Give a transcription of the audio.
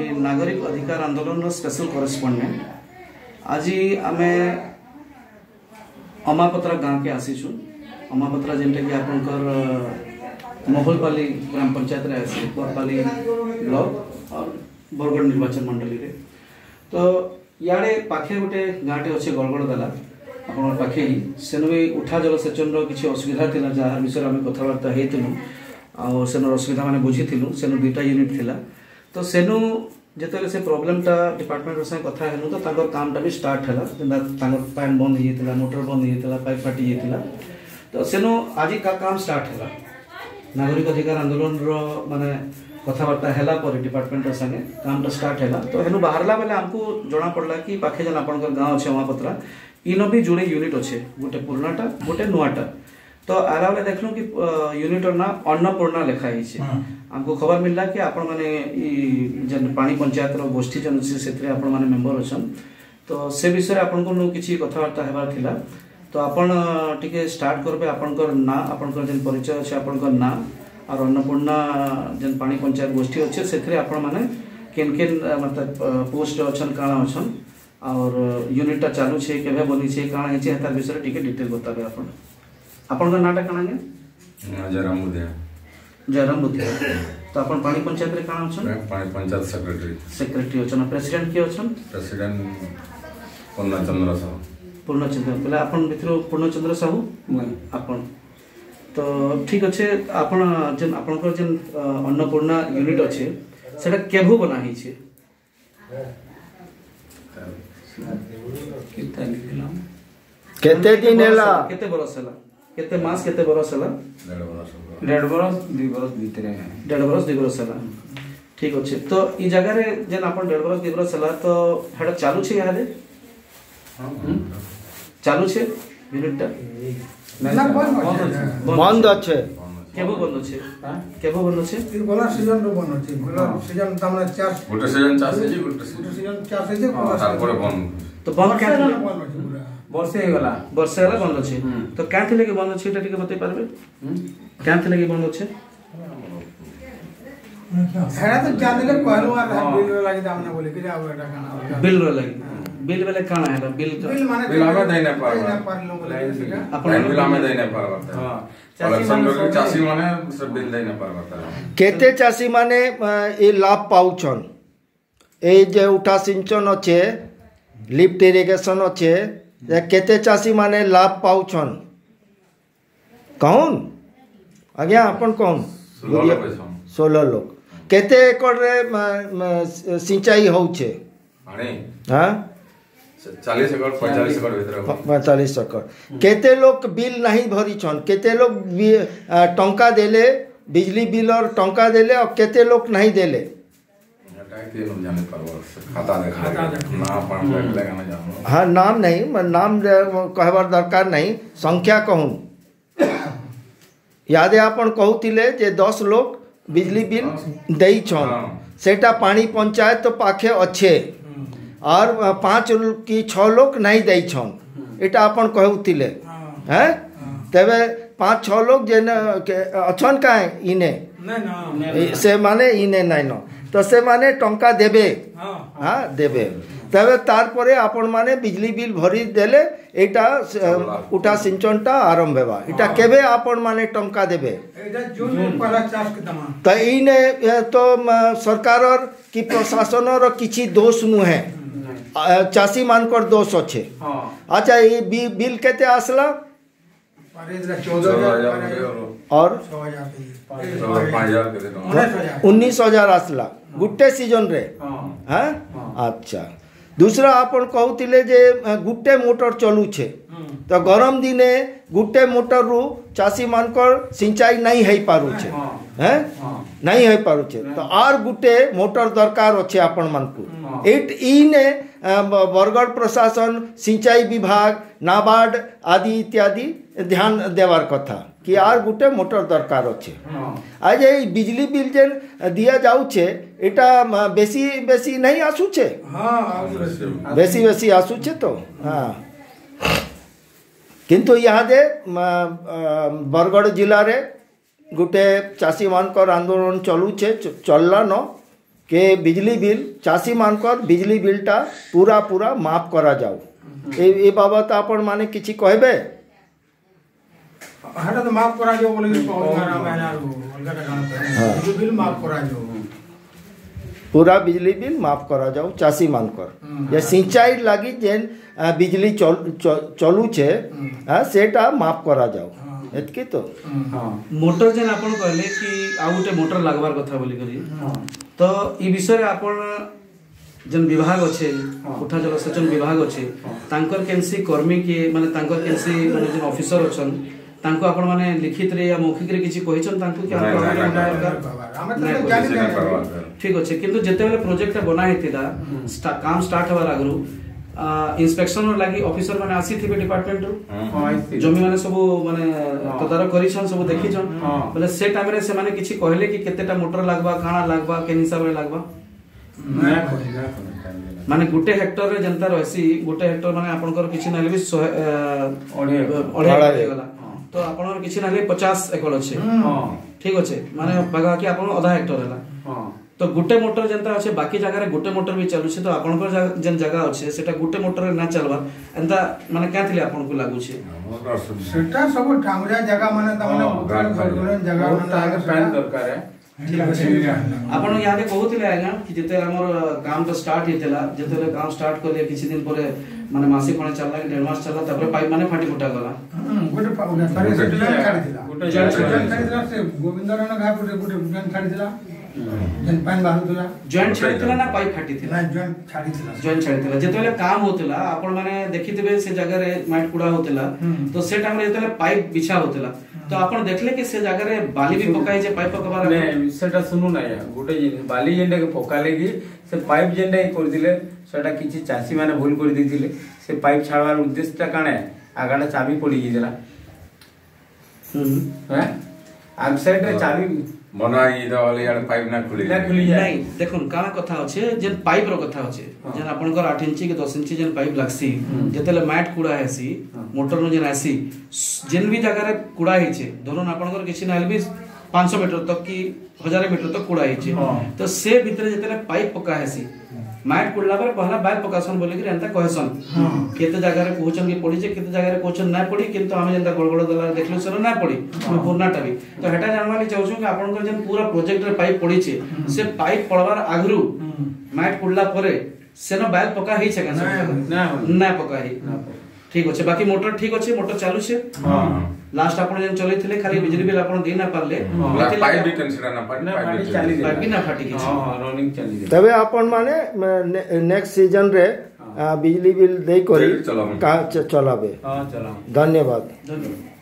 नागरिक अधिकार आंदोलन स्पेशल करेस्पोंडेंट आज आम अमापत्रा गाँव के आसीचु। अमापत्रा जेनटा कि आपनकर मोहलपाली ग्राम पंचायत रे आसी बरपाली ब्लॉक और बरगढ़ निर्वाचन मंडली रे। तो याडे पाखे गोटे गाँटे अच्छे गड़गड़ दला आप पाखे ही सेनु भी उठा जलसेचन किसी असुविधा थिला जार विषय आम कथबार्ता होइतिलु आ सेनु असुविधा माने बुझीथिलु। सेनु दुईटा यूनिट थिला तो सेनु जिते से प्रोब्लेमटा डिपार्टमेंट संगे कथा हेलु तो तांकर कामटा भी स्टार्ट है तांकर पानी बंद होता मोटर बंद होता पाइप फाटी जाता तो सेनु आज का काम स्टार्ट है नागरिक अधिकार आंदोलन माने कथबार्ता है डिपार्टमेंट संगे कामटा स्टार्ट है तो हेनु बाहरला बेले आमको जना पड़ला कि पाखे जन आपनकर गाँव अच्छे अमापत्रा इन भी जोड़े यूनिट अच्छे गोटे पुरानाटा गोटे नुआटा। तो आला बेले देखलु कि यूनिटर ना अन्नपूर्णा लिखाई हमको खबर मिलला कि आपण माने जन पानी पंचायत रो गोष्ठी जन से आपण माने मेंबर अछन तो से विषय आपण को किछि कथबार्ता हेबार थिला। तो आपण टिके स्टार्ट करबे आपनकर ना आपनकर जन परिचय अछि आपनकर ना और अन्नपूर्णा जन पानी पंचायत गोष्ठी अछि सेथरे आपण माने केन केन मतलब पोस्ट अछन काना अछन और यूनिटटा चालू छे केबे बनी छे काना हे छे तार विषय टिके डिटेल बताबे आपण आपनकर नाटा काना है जयराम बुद्धिया। तो अपन पानी पंचायत रे काना अछन पानी पंचायत सेक्रेटरी अछन प्रेसिडेंट के अछन प्रेसिडेंट पूर्णचंद्र पहले अपन भितर पूर्णचंद्र साहू अपन। तो ठीक अच्छे अपन जन आपनकर जन अन्नपूर्णा यूनिट अच्छे सेटा केभू बना ही छे केते दिन हैला केते बरस हैला केते मास केते बरस हैला 1.5 बरस 2 बरस भीतर है 1.5 बरस 2 बरस हैला ठीक अच्छे। तो ई जगह रे जन अपन 1.5 बरस 2 बरस हैला तो हेडा चालू छे यादे चालू छे यूनिटटा ना बंद अच्छे केबो बंद अच्छे केबो बंद अच्छे इ गोला सीजन रो बंद अच्छे गोला सीजन तामने चास गोटे सीजन चास है जी गोटे सीजन चास है जे तार परे बंद तो बंद क्या बंद वर्षे अच्छे पूरा हे गला वर्षे वाला बंद अच्छे तो क्या थिले कि बंद अच्छे एटा टिके बतै पारबे क्या थिले कि बंद अच्छे हेडा तो चांदले कहलु आ बिल लागि दामने बोले कि आउ एटा काना बिल रो लागि बिल वाले काना है बिल तो बिल माने बिल हमें देने पारबा पारलो बोले अपन बिल हमें देने पारबा हां कलेक्शन कर चासी माने सब बिल देने पारबा केते चासी माने ए लाभ पाउछन ए जे उठा सिंचन अच्छे लिफ्ट इरिगेशन अच्छे केते चासी माने लाभ पाउछन कौन आज्ञा अपन कौन 16 लोग केते एकड़ रे सिंचाई होउछे हां 40 एकड़ 45 एकड़ भीतर 45 एकड़ केते लोग बिल नहीं भरी छन केते लोग टंका देले बिजली बिल और टंका देले और केते लोग नहीं देले खाता ना अपन लेगा ना जानो हाँ नाम नहीं नाम कहबार दरकार नहीं संख्या कहूँ यादे आपन कहूतिले जे 10 लोग बिजली बिल दई छन सेटा पानी पंचायत तो पाखे अच्छे और 5 की 6 लोग नहीं दई छन एटा अपन कहूतिले हैं तबे 5-6 लोग जे अछन काहे इने से माने इने नहीं न तो से माने टंका देबे हाँ देबे तबे तार परे आपण माने बिजली बिल भरी देले एटा उठा सिंचनटा आरंभ हेबा एटा केबे आपण माने टंका देबे एटा जून पहला चास के तमाम त इने तो सरकारर की प्रशासनर किछि दोष नु है चासी मानकर दोष अच्छे। अच्छा ये बिल केते आसला 14,000 और 19,000 आसला गुट्टे सीजन रे हाँ अच्छा। दूसरा अपन कहूतिले जे गुट्टे मोटर चलू छे तो गरम दिने गुट्टे मोटर रु चासी मानकर सिंचाई नहीं है पारु छे हैं नहीं है पारु छे तो आर गुट्टे मोटर दरकार अच्छे आपण मानकु एट इने बरगढ़ प्रशासन सिंचाई विभाग नाबार्ड आदि इत्यादि ध्यान देवार कथा कि आर गुटे मोटर दरकार अच्छे। आज ये बिजली बिल जेन दिया जाउछे एटा बेसी बेसी नहीं आसुछे बेसी बेसी आसुछे तो हाँ किंतु इहादे बरगढ़ जिले रे गुटे चाषी मानकर आंदोलन चलुचे चलला न के बिजली बिल चाषी मानकर बिजली बिलटा पूरा पूरा माफ करा जाओ ए बाबत आपण माने किछि कहबे हटा तो माफ करा जो बोले कि बहुत मारा मैंने अलगा टाका बिजली बिल माफ करा जो पूरा बिजली बिल माफ करा जाओ चाषी मानकर ये सिंचाई लगी जेन बिजली चलू छे सेटा माफ करा जाओ एतकी तो मोटर जेन आपण कहले कि आ गुटे मोटर लागबार कथा बोली करी तो ई विषय रे आपण जन विभाग अच्छे उठा जलसेचन विभाग अच्छे तांकर केनसी कर्मी के माने तांकर केनसी माने जन ऑफिसर अछन तांको आपण माने लिखित रे या मौखिक रे किछि कहिछन तांको कि ठीक अच्छे किंतु जेते बेले प्रोजेक्ट बना हेतिला काम स्टार्ट होबार आगरु इंस्पेक्शन लगी ऑफिसर माने आसी थिबे डिपार्टमेंट रो जमी माने सब माने तदारक करिछन सब देखिछन बोले से टाइम रे से माने किछि कहले कि केतेटा मोटर लागबा काना लागबा केन हिसाब रे लागबा माने गुटे हेक्टर रे जनता रहसी गुटे हेक्टर माने आपनकर किछि नाले भी 100 गला तो आपनकर किछि नाले 50 एकड़ अछि ठीक अछि माने बागा कि आपन आधा हेक्टर हला तो गुटे मोटर जनता अच्छे बाकी जगह रे गुटे मोटर भी चलु छे तो आपनकर जन जगह अच्छे सेटा गुटे मोटर रे ना चलबा एंता माने क्या थिले आपन को लागु छे सेटा सब डांगरिया जगह माने त माने जगह माने आगे पैन दरकार है आपण यादे कहउतिले आगा कि जते हमर काम तो स्टार्ट हेतला जते काम स्टार्ट करले किछि दिन परे माने मासे कोने चलला कि 1.5 मास चलला तबरे पाइप माने फाटी फुटा गला गुटे सारे सेटल काढी दिला गुटे जन से गोविंदरन घा गुटे जन काढी दिला जन पानी बाहुतला जॉइंट छाड़ीतला ना पाइप फाटीतला ना जॉइंट छाड़ीतला जेतेले काम होतला आपण माने देखितबे से जगह रे माइट कुडा होतला तो से टाइम रे जेतेले पाइप बिछा होतला तो आपण देखले कि से जगह रे बाली भी पकाई जे पाइप पकबार ने सेटा सुनु ना या गुटे बाली जेंडा के पकाले कि से पाइप जेंडा कर दिले सेटा किछि चासी माने भूल कर दिथिले से पाइप छाड़वार उद्देश्यटा काने आगाडा चाबी पड़ी गेला हैं आग साइड रे चाबी मना ई दले यार पाइप ना खुली नहीं देखुन काना कथा अछि जेन पाइप रो कथा अछि जेन आपनकर 8 इंची के 10 इंची जेन पाइप लागसी जेतेले मैट कुडा हेसी मोटर नो जेन आसी जेन भी जगह रे कुडा हिचे धरन आपनकर किछि नाल भी 500 मीटर तक की 1000 मीटर तक कुडा हिचे तो से भीतर जेतेले पाइप पका हेसी मैट कुडला पर पहला बाल पकासन बोले कि एंता कहसन केते जगह रे पहुचन की पड़ी जे केते जगह रे पहुचन ना पड़ी किंतु हम जेंता गड़गड़ दला देखलु सर ना पड़ी पूर्णाटा भी तो हेटा जानवाली चाहू कि आपनकर जेन पूरा प्रोजेक्ट रे पाइप पड़ी छे से पाइप पड़वार आगरु मैट कुडला परे सेनो बाल पका ही छे ना पका ही ठीक अछि बाकी मोटर ठीक अछि मोटर चालू छे लास्ट आपण जेन चलै थिले खाली बिजली बिल आपण दे ना पारले पाइप भी कंसीडर ना पाइप चली पाइप भी ना फाटी कि रनिंग चली तबे आपण माने नेक्स्ट सीजन रे बिजली बिल दे करी चलाबे हां चला धन्यवाद धन्यवाद।